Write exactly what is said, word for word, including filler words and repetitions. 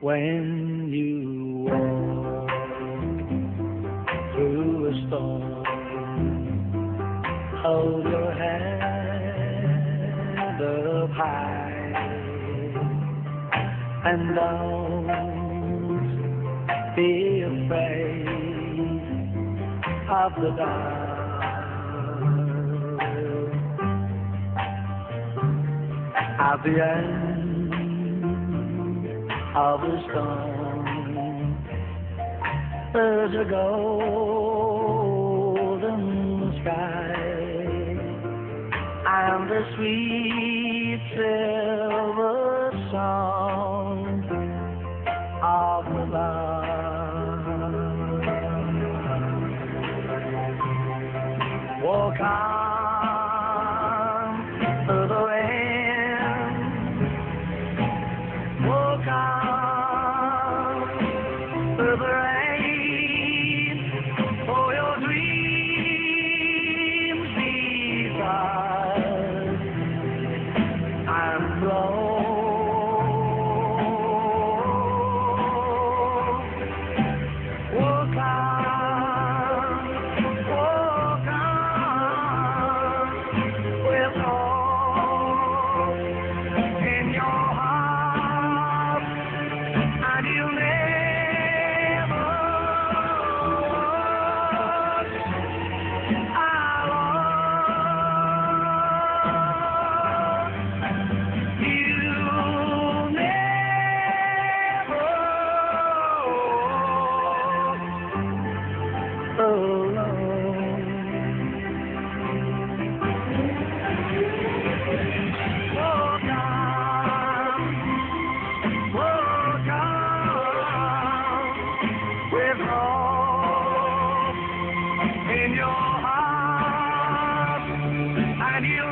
When you walk through a storm, hold your head up high and don't be afraid of the dark. At the end of the storm, there's a golden sky and a sweet silver song of the lark. Walk on through the wind, walk on through the rain, for your dreams beside and blow. Walk on, walk on, with hope in your heart, and you'll never look alone. You'll never look alone. Walk on, walk on, with hope in your heart, and you'll